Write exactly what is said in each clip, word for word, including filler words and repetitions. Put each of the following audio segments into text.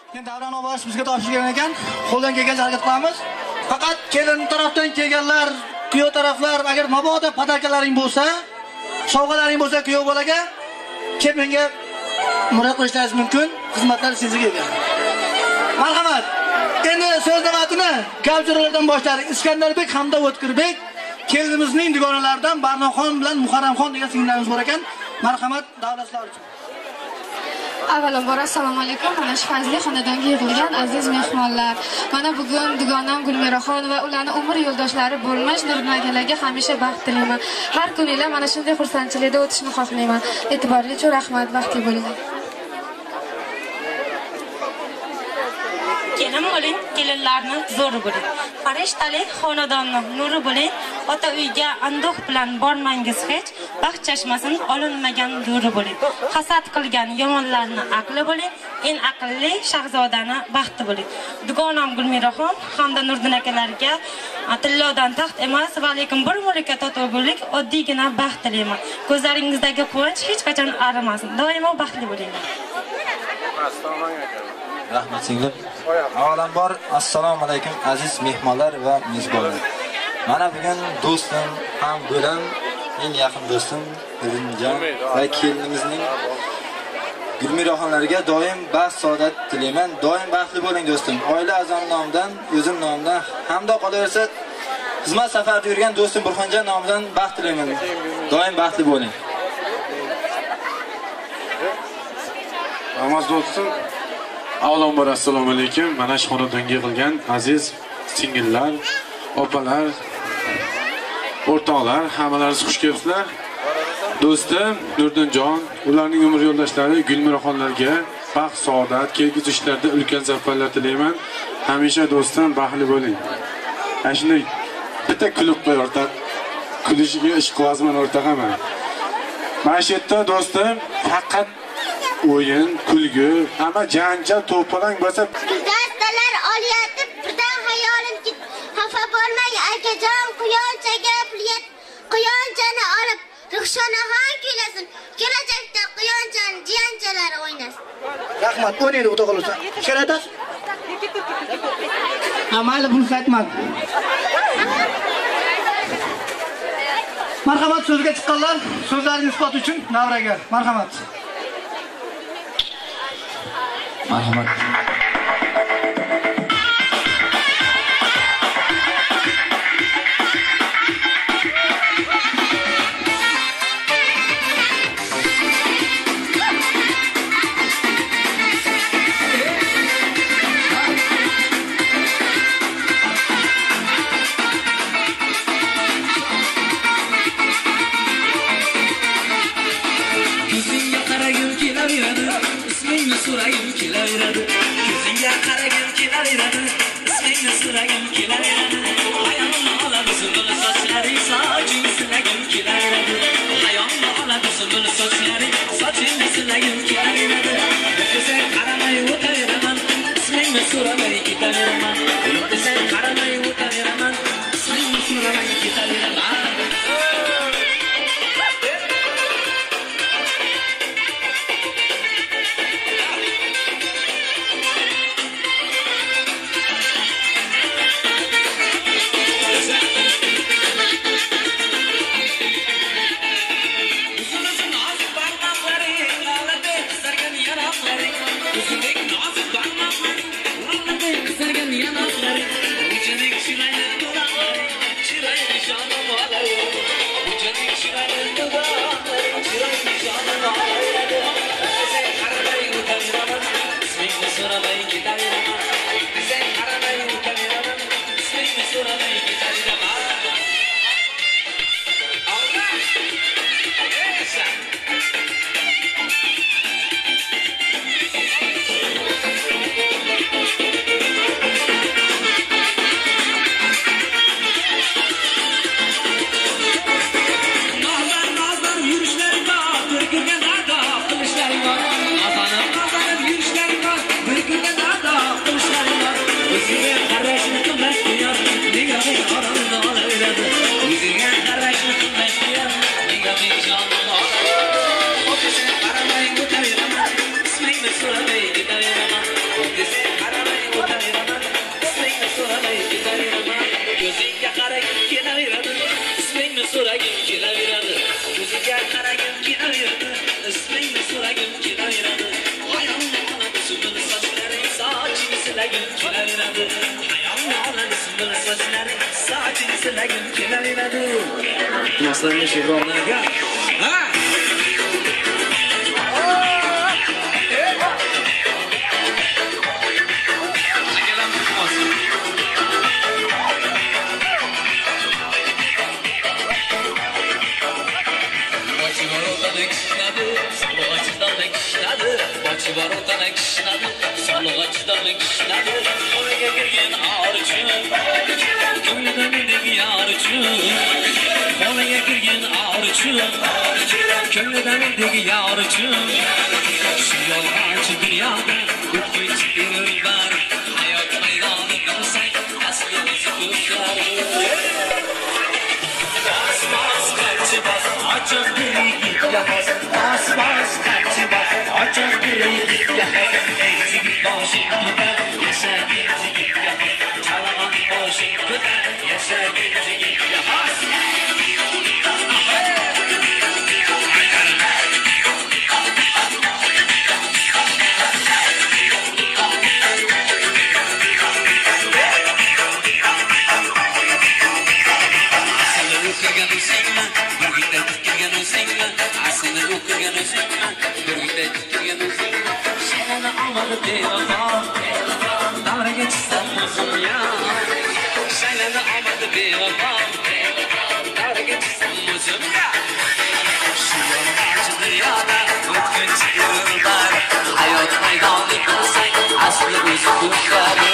Keyin davron ovoz bizga topshirgan ekan, qo'ldan kelgancha harakat qilamiz. Faqat kelin tarafdan kelganlar, kuyov taraflar agar mabodo padakalaring bo'lsa, sovg'alaring bo'lsa kuyov bolaga kelib menga murojaat qilishingiz mumkin. Xizmatlar sizga ekan. Marhamat. Endi so'z navbatini gavjurlardan boshladik. Iskandarbek hamda O'tkirbek kelinimizning dugonalaridan Barnoxon bilan Muharramxon degan singillarimiz bor ekan. Marhamat, davlatlar uchun. Avvalambor assalomu alaykum. Mana shu fazli xonadonga yig'ilgan aziz mehmonlar. Mana bugun dugonam Gulmiraxon va ularning umr yo'ldoshlari bo'lmish Nurdin akalarga hamisha baxt tilayman. Har kuninglar mana shunday xursandchilikda o'tishni xohlayman. E'tiboringiz uchun rahmat, baxtli bo'linglar. Kelin bo'ling, kelinlarni zo'ri bo'ling. Farishtali xonadonni nuri bo'ling. Ota uyga anduh bilan bormangiz hech, baxt chashmasini olinmagan duri bo'ling. Hasad qilgan yomonlarni aqli bo'ling, eng aqlli shahzodani baxti bo'ling. Dugonam Gulmiraxon hamda Nurdin akalarga tillodan taxt emas, va lekin bir mulkka to'g'rilik, oddiygina baxt tilayman. Ko'zlaringizdagi quvonch hech qachon arimasin. Doimo baxtli bo'linglar. Rahmat singlim. Avvalambor assalomu alaykum aziz mehmonlar va mezbonlar. Mana bugun do'stim ham bo'lam, eng yaqin do'stim Nurdinjon va kelinimizning Gulmiraxonlarga doim baxt saodat tilayman. Doim baxtli bo'ling do'stim. Oila a'zom nomidan, o'zim nomidan hamda qolaversa xizmat safarida yurgan do'stim Burxonjon nomidan baxt tilayman. Doim baxtli bo'ling. Aziz do'stim, avvalambor assalomu alaykum. Mana shu xonadonga yig'ilgan aziz singillar, opalar, o'rtoqlar, hammalaringiz xush kelibsizlar. Do'stim Nurdinjon, ularning umr yo'ldoshlari Gulmiraxonlarga baxt, saodat, kelgusi ishlarda ulkan zafarlar tilayman. Hamisha do'stim baxtli bo'ling. Ana shunday bitta kulib qo'y o'rtoq. Kulishiga ish qilasman o'rtoq hamma. Mana shu yerda do'stim faqat o'yin, kulgu, ama janjal, to'polon bo'lsa, dastalar olyatib birdan hayolim ketdi. Xafa bo'lmang akajon, quyonchaga puliyat, quyonchani olib Ruxshonaxon kuylasin. Kelajakda quyonchani jiyanchalari o'ynasin. Rahmat, o'ynaydi o'ta qolsa. Kelatasiz? Ha, mayli, buni aytmadi. Marhamat, so'zga chiqqanlar, so'zlaringiz isbot uchun davraga. Marhamat. Marhamat. Surayim kelaveradi, ko'zingga qaragim kelaveradi, ismingni suragim kelaveradi, hayomni oladi sumul sochlaring, sochingni silagim kelaveradi, hayomni oladi sumul sochlaring, sochingni silagim kelaveradi, desang qaramay o'taveraman, ismingni so'ramay ketaveraman, desang qaramay o'taveraman, ismingni so'ramay ketaveraman. Sargan so'ragim kelaveradi. Ko'ziga qaragim kelaveradi. Ismingni so'ragim kelaveradi. Hayolni oladi sumul sochlaring, soching silagim kelaveradi. Hayolni oladi sumul sochlaring, soching silagim kelaveradi. Maslarga shehronlarga. Ha! Chivarotana kishnadi, soluğa chidamli kishnadi. Qo'liga kirgan or uchun, ko'nglida mendagi yor uchun. Qo'liga kirgan or uchun, ko'nglida mendagi yor uchun. Shu yolg'onchi dunyoda o'tkinchi erlar, hayot maydoni bilsak, asli o'zi ko'klar. Bas bas qancha bas, ochiq yigit yahos. Bas bas qancha bas, ochiq yigit yahos. Ezgi boshing ko'tar, yasha ezgi yahos. Chalag'on boshing ko'tar, yasha ezgi yahos. Aslını okuyan özünle, birlikte tutuyan özünle. Şenana olmadı bevapa, davra geçsem uzun ya. Şenana olmadı bevapa, davra geçsem uzun ya. Şu yollarca dünyada ötkünç yıllar, hayat meydanı kılsak, aslı özü kuşları.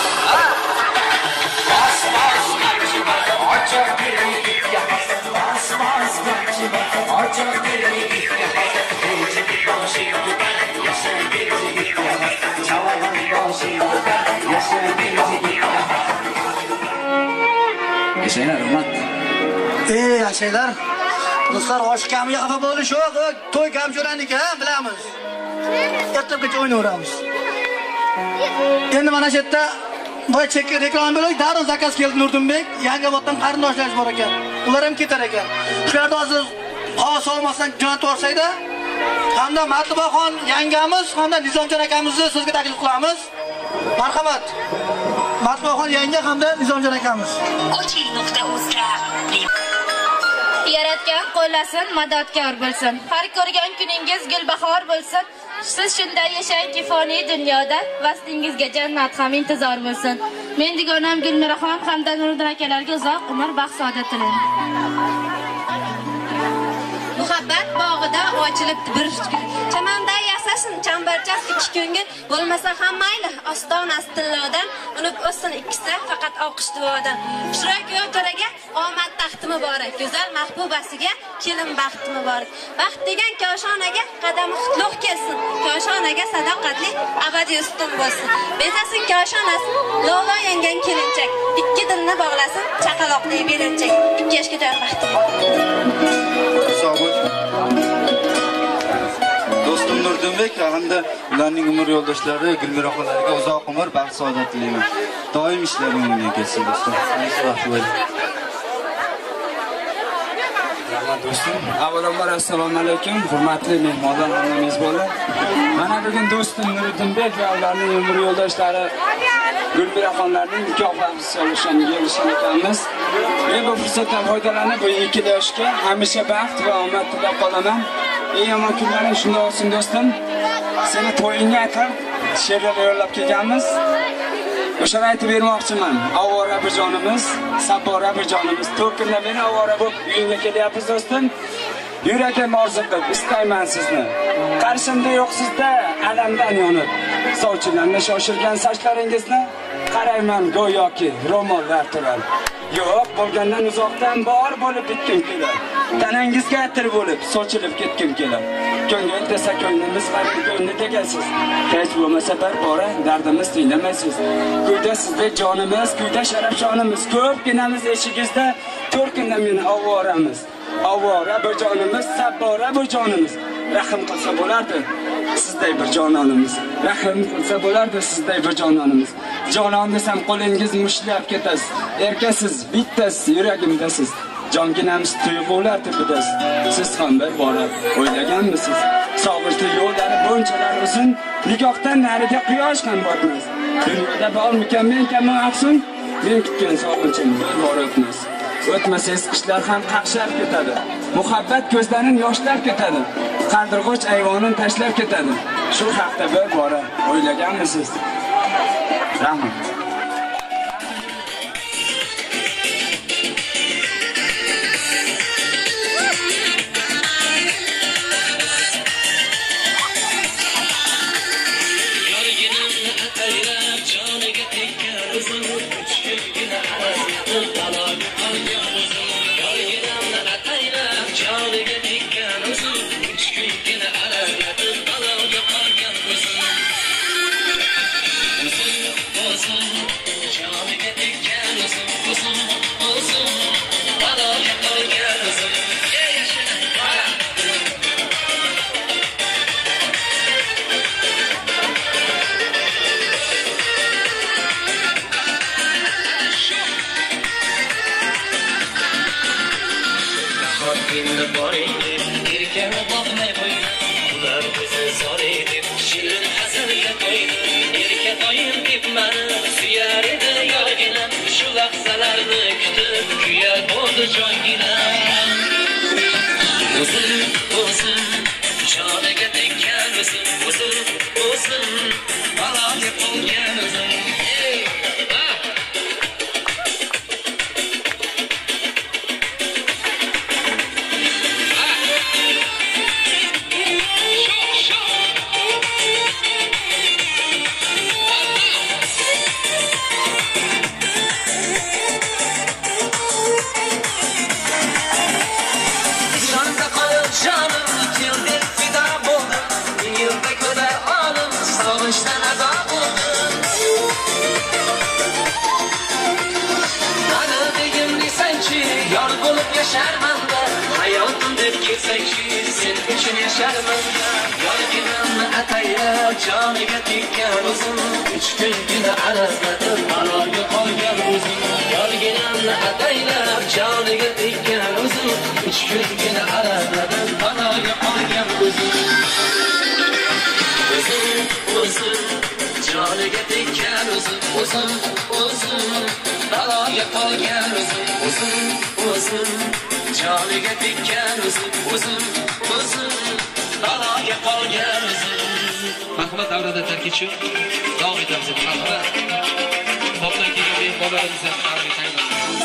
Bas bas kaçı bas, açık bir git yapas. Bas bas kaçı bas, açık bir git yapas. Ezgi boshing ko'tar, yasha ezgi git yapas. Chalag'on boshing ko'tar, yasha ezgi git yapas. Yashanglar, hurmat. Ey yashanglar. Do'stlar, oshiqamiga xafa bo'lish yo'q. To'y gamjo'ranniki, ha, bilamiz. Ertaga o'ynaveramiz. Endi mana shu yerda boy chekka reklama bo'lib, darrov zakaz keldi Nurdinbek. Yangioboddan qarindoshlari bor ekan. Ular ham ketar ekan. Shularni hozir havo sovmasdan jo'natib yuborsayda, hamda Matlubaxon yangamiz, hamda Nizomjon akamizni sizga taklif qilamiz. Marhamat. Matlubaxon yanga hamda Nizomjon akamiz. Yaratgan qo'llasin, madadkor bo'lsin. Har ko'rgan kuningiz gulbahor bo'lsin. Siz shunday yashang foniy dunyoda, vastingizga jannat ham intizor bo'lsin. Men dugonam Gulmiraxon hamda Nuriddin akalarga uzoq umr, baxt, saodat tilayman. Muhabbat bog'ida ochilibdi bir chamanda yasasin, chambarchas ikki kunga bo'lmasa ham mayli. Ostonasi tillodan unib o'ssin ikkisi faqat oqish duodan. Ishtirok yo'qaraga omad taxti muborak, go'zal mahbubasiga kelin baxti muborak. Baxt degan koshonaga qadami qutlug' kelsin, koshonaga sadoqatli abadiy ustun bo'lsin. Bezasin koshonasi lo'lo yangan kelinchak, ikki dilni bog'lasin chaqaloqli belinchak. ikki yoshga to'yar baxti. Do'stim Nurdinbek hamda ularning umr yo'ldoshlari Gulmiraxonlarga uzoq umr, baxt, saodat tilayman. Doim ishlaring o'ngdan kelsin do'stim. Rahmat do'stim. Avvalambor assalomu alaykum, hurmatli mehmonlar va mezbonlar. Mana bugun do'stim Nurdinbek va ularning umr yo'ldoshlari Gulmiraxonlarning nikoh solishganiga erishgan ekanmiz. Men bu fursatdan foydalanib, bu ikki yoshga hamisha baxt va omad tilab qolaman. Eng yomon kunlaring shunday olsin do'stim. Seni to'yingga aytib, she'rlar yo'llab kelganmiz. O'shani aytib bermoqchiman. Avvora bir jonimiz, sabbora bir jonimiz. to'rt kundan beri avvora bo'lib uyingga kelyapmiz do'stim. Yuragim orziqib istayman sizni. Qarshimda yo'qsizda alamdan yonib. Sovchilarni shoshirgan sochlaringizni qarayman go'yoki ro'mollar turar. Yo'q, bo'lgandan uzoqdan bor bo'lib bitkim kelar. Tanangizga atir bo'lib sochilib ketkim kelar. Ko'ngil desa ko'nglimiz g'arib ko'ngli tegasiz. Hech bo'lmasa bir bora dardimiz tinglamaysiz. Kuyda sizdek jonimiz, kuyda sharafjonimiz, ko'pginamiz eshigingizda to'rt kundan meni avvoramiz. Avvora bir jonimiz, sabbora bir jonimiz. Rahim qilsa bo'lardi sizday bir jononimiz. Rahim qilsa bo'lardi sizday bir jononimiz. Jonon desam qo'lingiz mushlab ketasiz. Erkasiz, bittasiz, yuragimdasiz. jonginamiz tuyg'ular tubida. Siz ham bir bora o'ylaganmisiz? Sog'inchli yo'llari bunchalar uzun, nikohdan nariga quyosh ham botmas. Dunyoda bormikan men kaman afsun, men kutgan sog'inchim bir bora o'tmas. O'tmasangiz qishlar ham qaqshab ketadi. Muhabbat ko'zlarining yoshlar ketadi. Qaldirg'och ayvonini tashlab ketadi. Shu haqda bir bora o'ylaganmisiz? Rahmat. Mahmud davrada tarkichi davom etamiz. Albatta. Topdan kelgan mehmonlarimiz ham qanday tayyorlanadi.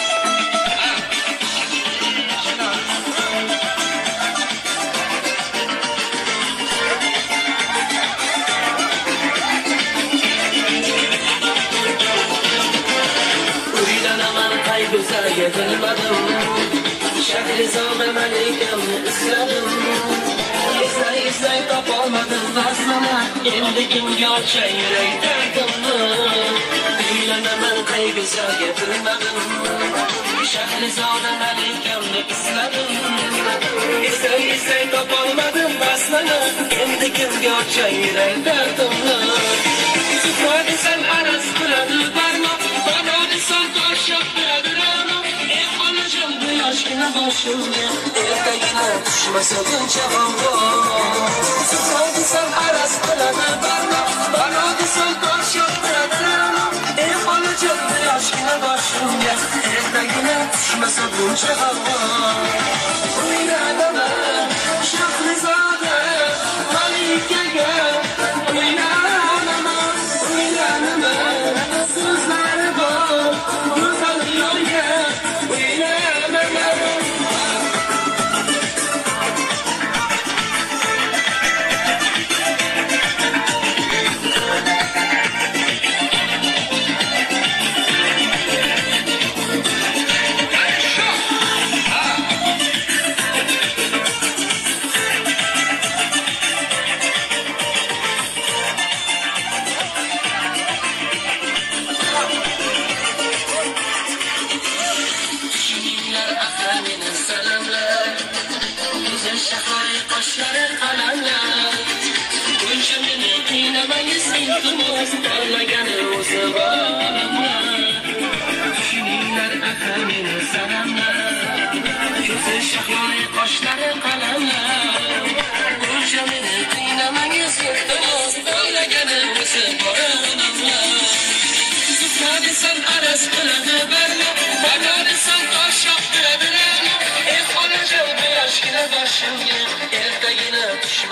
Uylanaman qayg'uga bilmadim. Shahrizada malikam isladim. İzlay izlay topolmadim vaslini, endi kimga ochsay yurak dardimni. Uylanaman qayg'uga bilmadim. Shahrizada malikamni isladim. Izlay izlay topolmadim vaslini, endi kimga ochsay yurak dardimni. Sufra desam araz qiladi barmoq, balo desam toshib turadi rano. Ey xonajam bu yoshgina boshimga, ertagina tushmasa buncha g'ambo. Sufra desam araz qiladi barmoq, balo desam toshib turadi rano. Ey xonajam bu yoshgina boshimga, ertagina tushmasa buncha g'ambo. O'ylanaman Shahrizoda malikaga, o'ylanaman, o'ylanaman so'zlari bor go'zal yo'lga, o'ylanaman.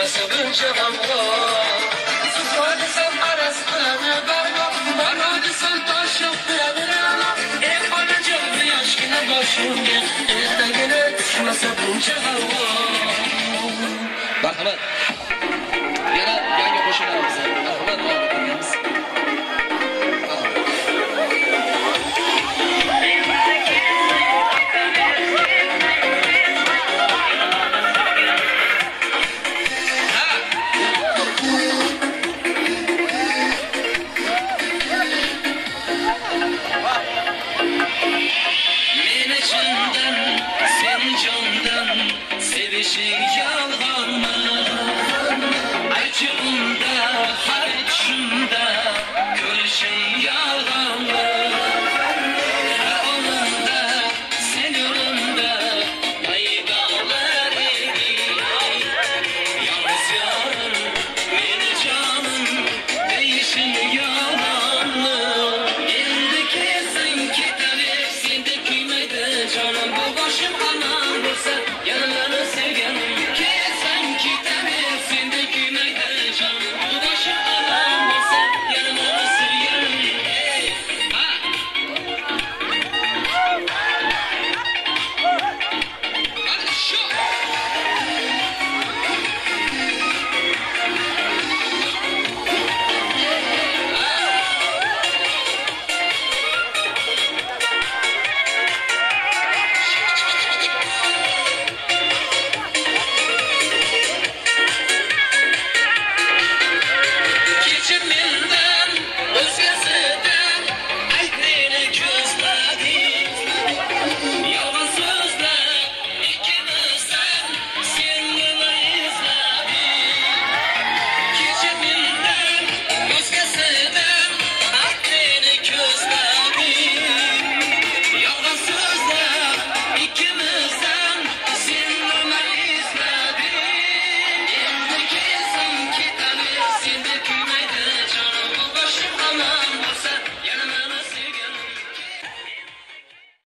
tushmasa buncha g'amg'o Sufo desam araz qiladi bargo Baro desam tosh yoqtiradi ramo Ey onajon bu yoshgina boshimga Ertagina tushmasa buncha g'amg'o